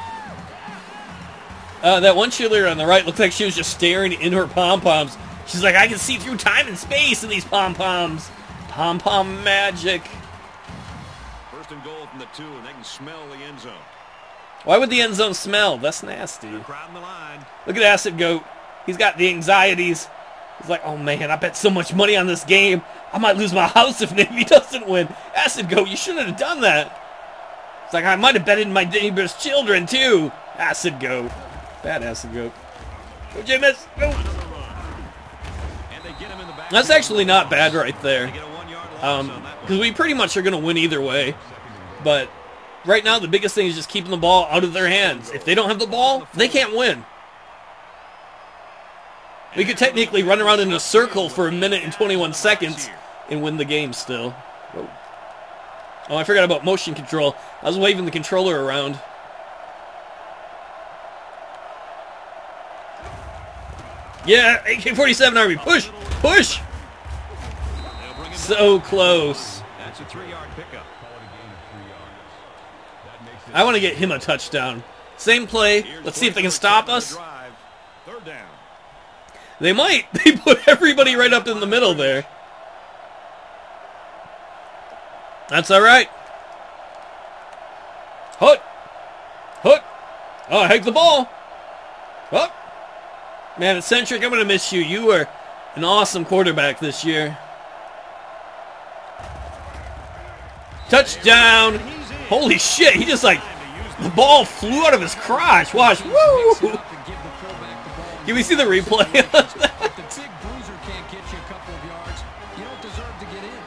S1: That one cheerleader on the right looked like she was just staring in her pom-poms. She's like, I can see through time and space in these pom-poms. Pom-pom magic.
S2: First and goal from the 2, and they can smell the end zone.
S1: Why would the end zone smell? That's nasty.
S2: Crowding the line.
S1: Look at Acid Goat. He's got the anxieties. He's like, oh man, I bet so much money on this game. I might lose my house if Navy doesn't win. Acid Goat, you shouldn't have done that. It's like, I might have betted my neighbor's children too. Acid Goat. Bad Acid Goat. Go, James. Go. That's actually not bad right there. Because we pretty much are going to win either way. But right now, the biggest thing is just keeping the ball out of their hands. If they don't have the ball, they can't win. We could technically run around in a circle for 1 minute and 21 seconds and win the game still. Whoa. Oh, I forgot about motion control. I was waving the controller around. Yeah, AK-47 Army, push, push. So close.
S2: That's a 3-yard pickup.
S1: I want to get him a touchdown. Same play. Let's see if they can stop us.
S2: 3rd down.
S1: They might. They put everybody right up in the middle there. That's all right. Hut. Hut. Oh, I hiked the ball. Oh. Man, Eccentric, I'm going to miss you. You were an awesome quarterback this year. Touchdown. Holy shit. He just like, the ball flew out of his crotch. Watch. Woo. Can we see the replay?
S3: If the big bruiser can't get you a couple of yards, you don't deserve to get in.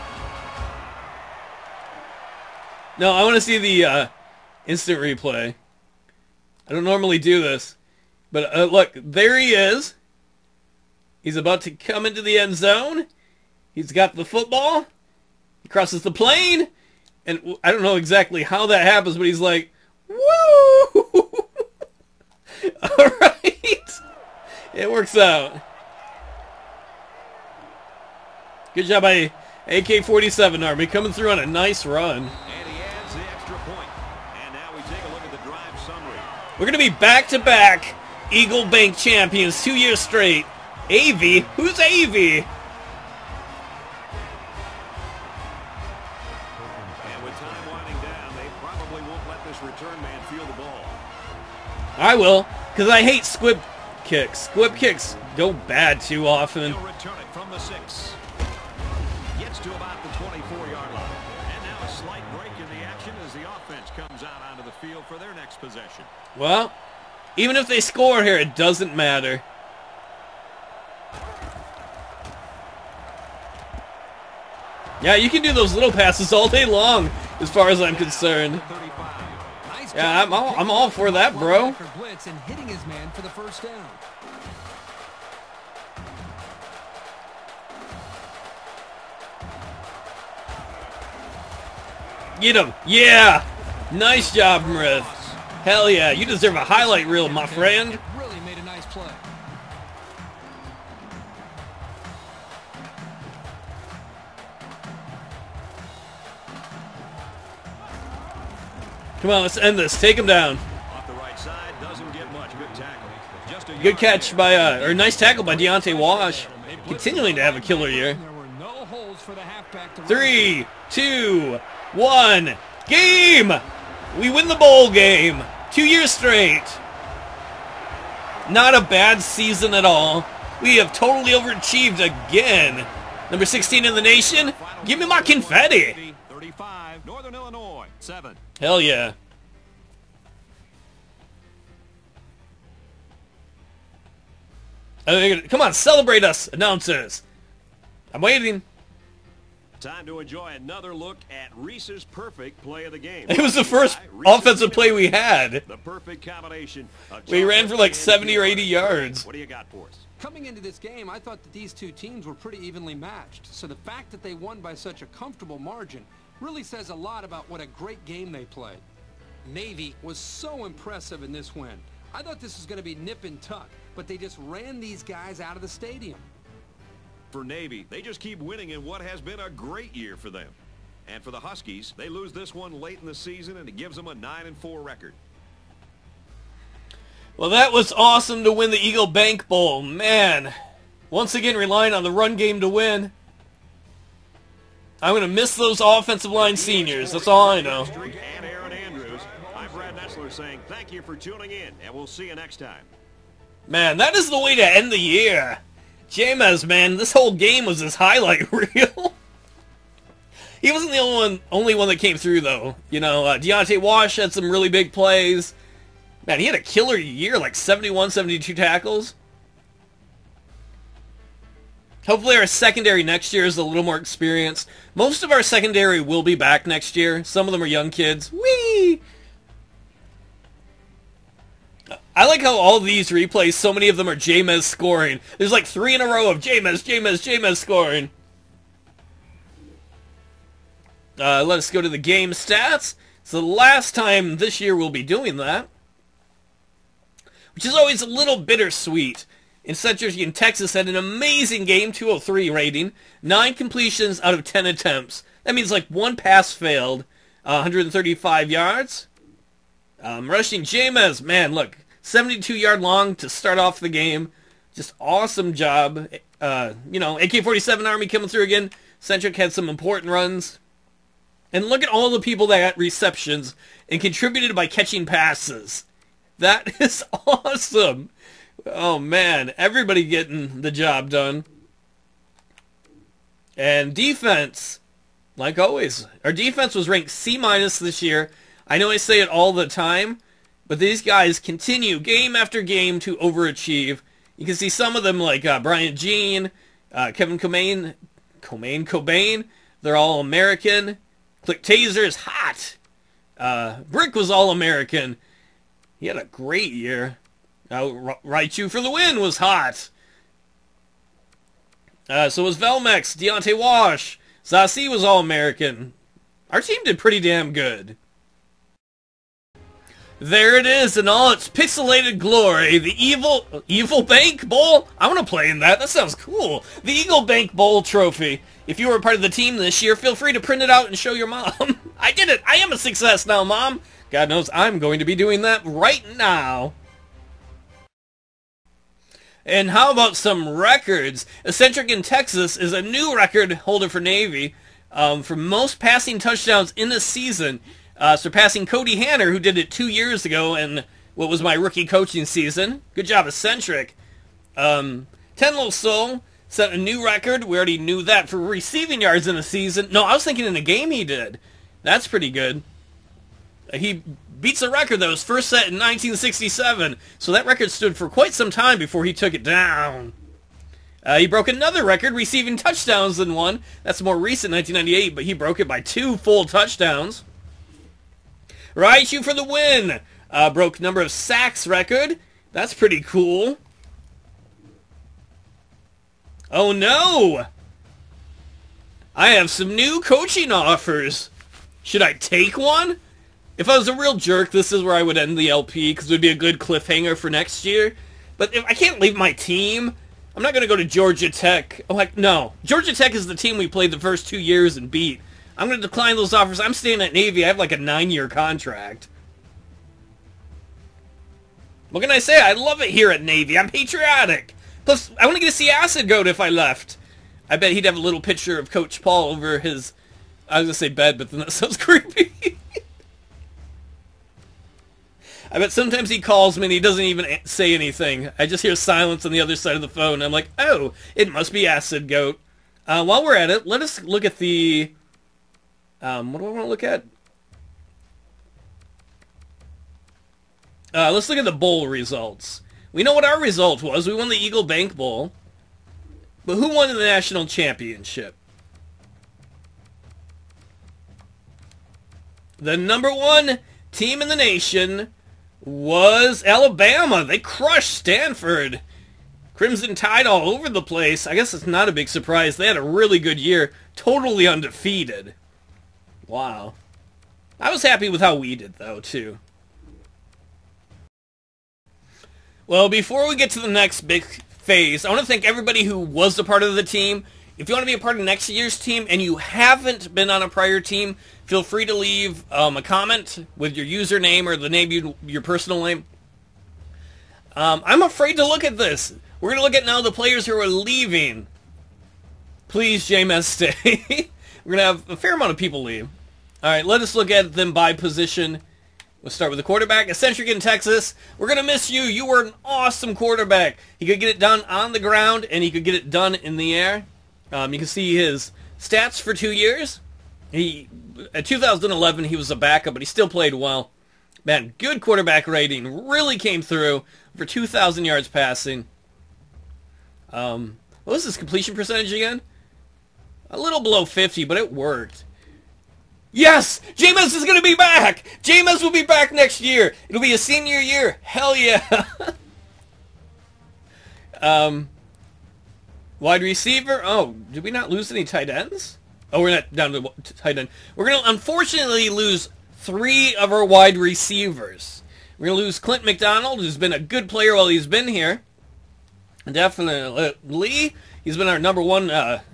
S1: No, I want to see the instant replay. I don't normally do this. But look, there he is. He's about to come into the end zone. He's got the football. He crosses the plane. And I don't know exactly how that happens, but he's like, woo! All right. It works out. Good job by AK-47 Army coming through on a nice run.
S2: And he adds the extra point. And now we take a look at the drive summary.
S1: We're going to be back-to-back Eagle Bank champions 2 years straight. Avy? Who's Avy?
S2: And with time winding down, they probably won't let this return man feel the ball.
S1: I will, because I hate squib kicks. Squib kicks go bad too often.
S2: He'll return it from the 6. Gets to about the 24-yard line. And now a slight break in the action as the offense comes out onto the field for their next possession.
S1: Well, even if they score here, it doesn't matter. Yeah, you can do those little passes all day long, as far as I'm concerned. Yeah, I'm all for that, bro.
S3: Blitz and hitting his man for the first down.
S1: Get him. Yeah. Nice job, Mrith. Hell yeah. You deserve a highlight reel, my friend.
S3: Really made a nice play.
S1: Come on, let's end this. Take him down.
S2: Off the right side, doesn't get much. Good tackle. Just a
S1: Good catch by, or nice tackle by Deontay Wash. Continuing to have a killer year.
S3: There were no holes for the halfback to
S1: 3, 2, 1. Game! We win the bowl game. 2 years straight. Not a bad season at all. We have totally overachieved again. Number 16 in the nation. Give me my confetti.
S2: 35, Northern Illinois, 7.
S1: Hell yeah. Come on, celebrate us, announcers. I'm waiting.
S2: Time to enjoy another look at Reese's perfect play of the game.
S1: It was the first offensive play we had.
S2: The perfect combination.
S1: We ran for like 70 or 80 yards.
S2: What do you got for us?
S3: Coming into this game, I thought that these two teams were pretty evenly matched. So the fact that they won by such a comfortable margin really says a lot about what a great game they played. Navy was so impressive in this win. I thought this was going to be nip and tuck, but they just ran these guys out of the stadium.
S2: For Navy, they just keep winning in what has been a great year for them. And for the Huskies, they lose this one late in the season, and it gives them a 9-4 record.
S1: Well, that was awesome to win the Eagle Bank Bowl. Man, once again relying on the run game to win. I'm going to miss those offensive line seniors. That's all I know.
S2: And Aaron Andrews. I'm Brad Nessler saying thank you for tuning in, and we'll see you next time.
S1: Man, that is the way to end the year. Jameis, man, this whole game was his highlight reel. He wasn't the only one that came through, though. You know, Deontay Wash had some really big plays. Man, he had a killer year, like 71, 72 tackles. Hopefully our secondary next year is a little more experienced. Most of our secondary will be back next year. Some of them are young kids. Whee! I like how all these replays, so many of them are Jameis scoring. There's like 3 in a row of Jameis scoring. Let us go to the game stats. It's the last time this year we'll be doing that, which is always a little bittersweet. In Central in Texas had an amazing game, 203 rating, 9 completions out of 10 attempts. That means like 1 pass failed, 135 yards. Rushing Jameis, man, look, 72-yard long to start off the game. Just awesome job. You know, AK-47 Army coming through again. Centric had some important runs. And look at all the people that got receptions and contributed by catching passes. That is awesome. Oh, man. Everybody getting the job done. And defense, like always. Our defense was ranked C- this year. I know I say it all the time, but these guys continue game after game to overachieve. You can see some of them like Brian Jean, Kevin Cobain. They're all American. Click Taser is hot. Brick was all American. He had a great year. Raichu for the win was hot. So was Velmex, Deontay Wash. Zassi was all American. Our team did pretty damn good. There it is in all its pixelated glory. The Evil Bank Bowl? I want to play in that. That sounds cool. The Eagle Bank Bowl trophy. If you were a part of the team this year, feel free to print it out and show your mom. I did it. I am a success now, Mom. God knows I'm going to be doing that right now. And how about some records? Eccentric in Texas is a new record holder for Navy for most passing touchdowns in a season. Surpassing Cody Hanner, who did it 2 years ago in what was my rookie coaching season. Good job, Eccentric. Tenlo Soul set a new record. We already knew that for receiving yards in a season. No, I was thinking in a game he did. That's pretty good. He beats a record that was first set in 1967, so that record stood for quite some time before he took it down. He broke another record, receiving touchdowns in one. That's more recent, 1998, but he broke it by 2 full touchdowns. Raichu for the win. Broke number of sacks record. That's pretty cool. Oh no! I have some new coaching offers. Should I take one? If I was a real jerk, this is where I would end the LP, because it would be a good cliffhanger for next year. But if I can't leave my team, I'm not going to go to Georgia Tech. Oh, no. Georgia Tech is the team we played the first 2 years and beat. I'm going to decline those offers. I'm staying at Navy. I have like a 9-year contract. What can I say? I love it here at Navy. I'm patriotic. Plus, I want to get to see Acid Goat if I left. I bet he'd have a little picture of Coach Paul over his... I was going to say bed, but then that sounds creepy. I bet sometimes he calls me and he doesn't even say anything. I just hear silence on the other side of the phone. And I'm like, oh, it must be Acid Goat. While we're at it, let us look at the... what do I want to look at? Let's look at the bowl results. We know what our result was. We won the Eagle Bank Bowl. But who won the national championship? The #1 team in the nation was Alabama. They crushed Stanford. Crimson Tide all over the place. I guess it's not a big surprise. They had a really good year. Totally undefeated. Wow. I was happy with how we did, though, too. Well, before we get to the next big phase, I want to thank everybody who was a part of the team. If you want to be a part of next year's team and you haven't been on a prior team, feel free to leave a comment with your username or the name, your personal name. I'm afraid to look at this. We're going to look at now the players who are leaving. Please, JMS, stay. We're going to have a fair amount of people leave. All right, let us look at them by position. We'll start with the quarterback. Eccentric in Texas. We're going to miss you. You were an awesome quarterback. He could get it done on the ground, and he could get it done in the air. You can see his stats for 2 years. At 2011, he was a backup, but he still played well. Man, good quarterback rating. Really came through for 2,000 yards passing. What was his completion percentage again? A little below 50, but it worked. Yes! Jameis is going to be back! Jameis will be back next year. It'll be a senior year. Hell yeah. Wide receiver. Oh, did we not lose any tight ends? Oh, we're not down to tight end. We're going to unfortunately lose 3 of our wide receivers. We're going to lose Clint McDonald, who's been a good player while he's been here. Definitely. He's been our number one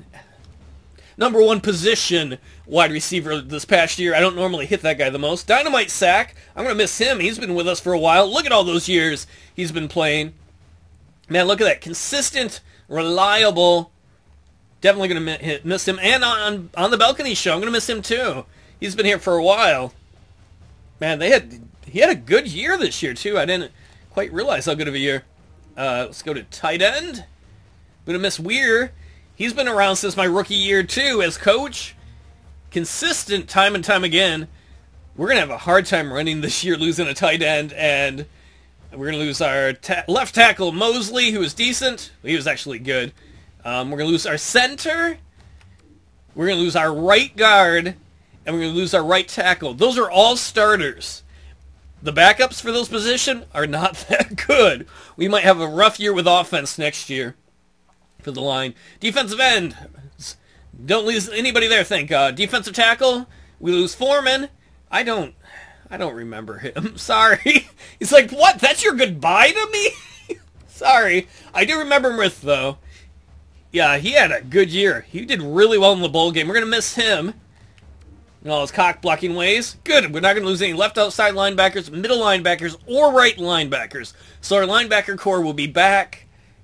S1: position wide receiver this past year. I don't normally hit that guy the most. Dynamite Sack. I'm going to miss him. He's been with us for a while. Look at all those years he's been playing. Man, look at that. Consistent, reliable. Definitely going to miss him. And on the balcony show, I'm going to miss him too. He's been here for a while. Man, he had a good year this year too. I didn't quite realize how good of a year. Let's go to tight end. I'm going to miss Weir. He's been around since my rookie year too as coach. Consistent time and time again. We're going to have a hard time running this year losing a tight end, and we're going to lose our left tackle, Mosley, who was decent. He was actually good. We're going to lose our center. We're going to lose our right guard, and we're going to lose our right tackle. Those are all starters. The backups for those positions are not that good. We might have a rough year with offense next year for the line. Defensive end. Don't lose anybody there, thank God. Defensive tackle. We lose Foreman. I don't remember him. Sorry. He's like, what? That's your goodbye to me? Sorry. I do remember Mrith, though. Yeah, he had a good year. He did really well in the bowl game. We're going to miss him. And all his cock-blocking ways. Good. We're not going to lose any left outside linebackers, middle linebackers, or right linebackers. So our linebacker core will be back.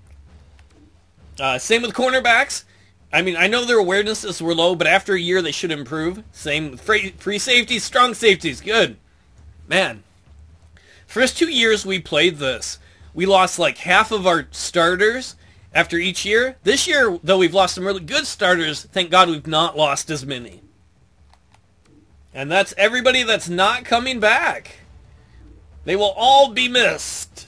S1: Same with cornerbacks. I mean, I know their awarenesses were low, but after a year they should improve. Same with free safeties, strong safeties. Good. Man. First 2 years we played this, we lost like half of our starters after each year. This year, though we've lost some really good starters, thank God we've not lost as many. And that's everybody that's not coming back. They will all be missed.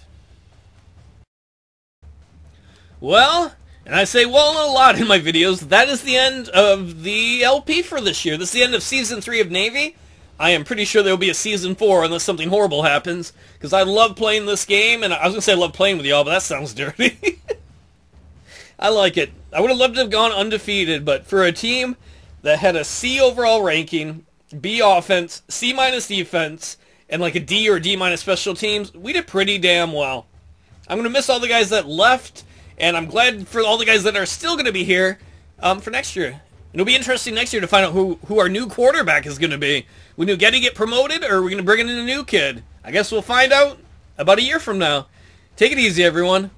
S1: Well, and I say well a lot in my videos, that is the end of the LP for this year. This is the end of Season 3 of Navy. I am pretty sure there will be a Season 4 unless something horrible happens, because I love playing this game, and I was going to say I love playing with y'all, but that sounds dirty. I like it. I would have loved to have gone undefeated, but for a team that had a C overall ranking, B offense, C minus defense, and like a D or D minus special teams, we did pretty damn well. I'm going to miss all the guys that left, and I'm glad for all the guys that are still going to be here for next year. It'll be interesting next year to find out who our new quarterback is going to be. Will Getty get promoted, or are we going to bring in a new kid? I guess we'll find out about a year from now. Take it easy, everyone.